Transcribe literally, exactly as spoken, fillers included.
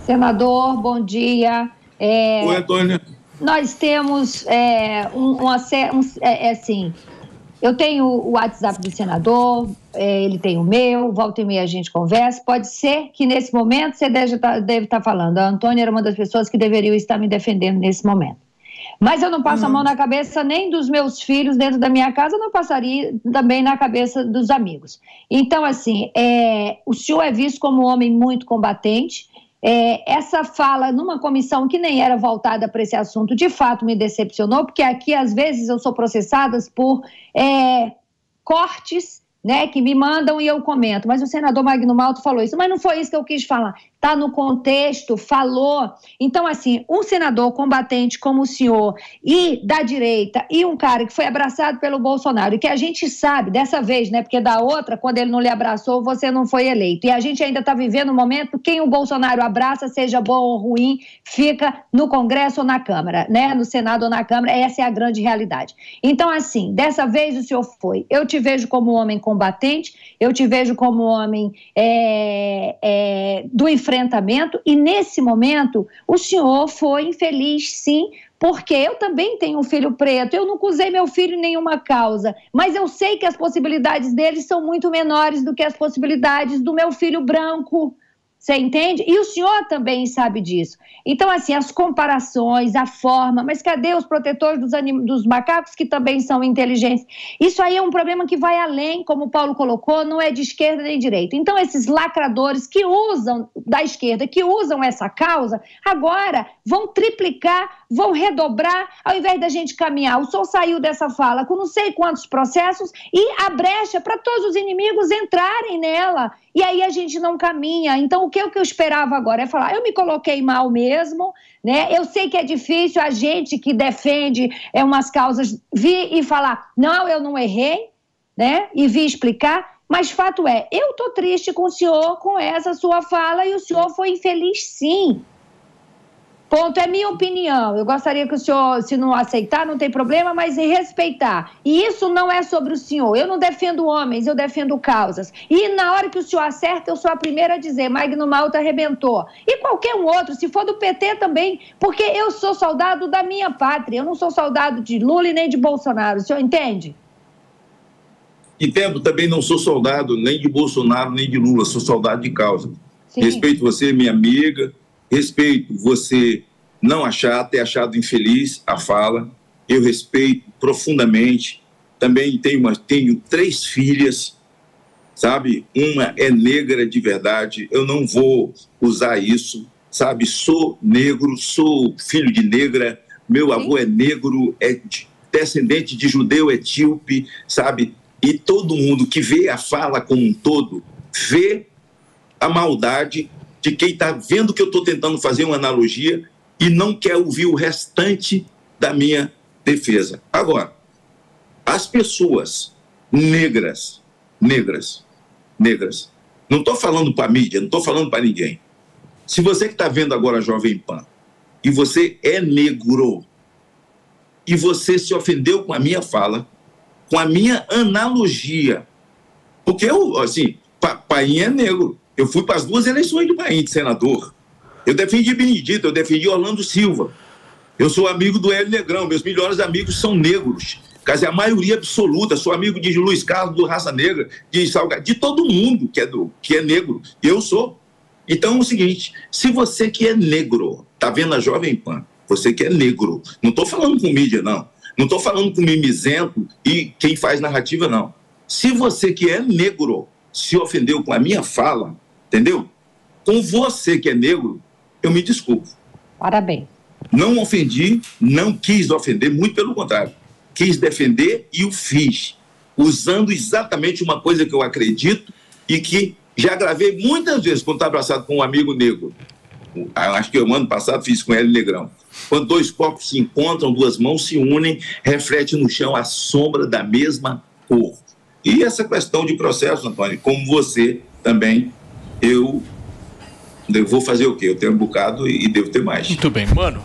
Senador, bom dia. É, Oi, Antônia. Nós temos é, um, uma, um, é, é assim, eu tenho o WhatsApp do senador, é, ele tem o meu, volta e meia a gente conversa. Pode ser que nesse momento você deve estar, deve estar falando, a Antônia era uma das pessoas que deveriam estar me defendendo nesse momento. Mas eu não passo uhum. a mão na cabeça nem dos meus filhos dentro da minha casa, não passaria também na cabeça dos amigos. Então, assim, é, o senhor é visto como um homem muito combatente. É, essa fala numa comissão que nem era voltada para esse assunto, de fato me decepcionou, porque aqui às vezes eu sou processada por é, cortes, né, que me mandam e eu comento, mas o senador Magno Malta falou isso, mas não foi isso que eu quis falar, está no contexto, falou. Então, assim, um senador combatente como o senhor e da direita e um cara que foi abraçado pelo Bolsonaro e que a gente sabe, dessa vez, né, porque da outra, quando ele não lhe abraçou, você não foi eleito. E a gente ainda está vivendo um momento, quem o Bolsonaro abraça, seja bom ou ruim, fica no Congresso ou na Câmara, né, no Senado ou na Câmara, essa é a grande realidade. Então, assim, dessa vez o senhor foi. Eu te vejo como um homem combatente, eu te vejo como um homem é, é, do enfrentamento, e nesse momento o senhor foi infeliz, sim, porque eu também tenho um filho preto, eu nunca usei meu filho em nenhuma causa, mas eu sei que as possibilidades dele são muito menores do que as possibilidades do meu filho branco. Você entende? E o senhor também sabe disso. Então, assim, as comparações, a forma, mas cadê os protetores dos, anim... dos macacos que também são inteligentes? Isso aí é um problema que vai além, como o Paulo colocou, não é de esquerda nem direita. Então, esses lacradores que usam, da esquerda, que usam essa causa, agora vão triplicar, vão redobrar, ao invés da gente caminhar. O senhor saiu dessa fala com não sei quantos processos e a brecha para todos os inimigos entrarem nela. E aí a gente não caminha. Então, o que eu, que eu esperava agora é falar, eu me coloquei mal mesmo, né? Eu sei que é difícil a gente que defende é, umas causas vir e falar, não, eu não errei, né? E vir explicar, mas fato é, eu estou triste com o senhor, com essa sua fala, e o senhor foi infeliz, sim. Ponto, é minha opinião. Eu gostaria que o senhor, se não aceitar, não tem problema, mas respeitar. E isso não é sobre o senhor. Eu não defendo homens, eu defendo causas. E na hora que o senhor acerta, eu sou a primeira a dizer, Magno Malta arrebentou. E qualquer um outro, se for do P T também, porque eu sou soldado da minha pátria. Eu não sou soldado de Lula e nem de Bolsonaro. O senhor entende? Entendo, também não sou soldado nem de Bolsonaro, nem de Lula. Sou soldado de causa. Sim. Respeito você, minha amiga. Respeito você não achar, ter achado infeliz a fala. Eu respeito profundamente. Também tenho, uma, tenho três filhas, sabe? Uma é negra de verdade. Eu não vou usar isso, sabe? Sou negro, sou filho de negra. Meu avô é negro, é descendente de judeu etíope, sabe? E todo mundo que vê a fala como um todo, vê a maldade de quem está vendo que eu estou tentando fazer uma analogia e não quer ouvir o restante da minha defesa. Agora, as pessoas negras, negras, negras, não estou falando para a mídia, não estou falando para ninguém. Se você que está vendo agora a Jovem Pan e você é negro e você se ofendeu com a minha fala, com a minha analogia, porque eu, assim, pa, Painha é negro. Eu fui para as duas eleições de Painha, de senador. Eu defendi Benedito, eu defendi Orlando Silva. Eu sou amigo do Hélio Negrão, meus melhores amigos são negros. Quer dizer, a maioria absoluta, sou amigo de Luiz Carlos, do Raça Negra, de Salgado, de todo mundo que é, do, que é negro. Eu sou. Então é o seguinte, se você que é negro, tá vendo a Jovem Pan, você que é negro, não estou falando com mídia, não. Não estou falando com mimizento e quem faz narrativa, não. Se você que é negro se ofendeu com a minha fala, entendeu? Com você que é negro, eu me desculpo. Parabéns. Não ofendi, não quis ofender, muito pelo contrário. Quis defender e o fiz, usando exatamente uma coisa que eu acredito e que já gravei muitas vezes quando estava abraçado com um amigo negro. Acho que o ano passado fiz com ele Negrão. Quando dois corpos se encontram, duas mãos se unem, reflete no chão a sombra da mesma cor. E essa questão de processo, Antônio, como você também, eu, eu vou fazer o quê? Eu tenho um bocado e devo ter mais. Muito bem, mano.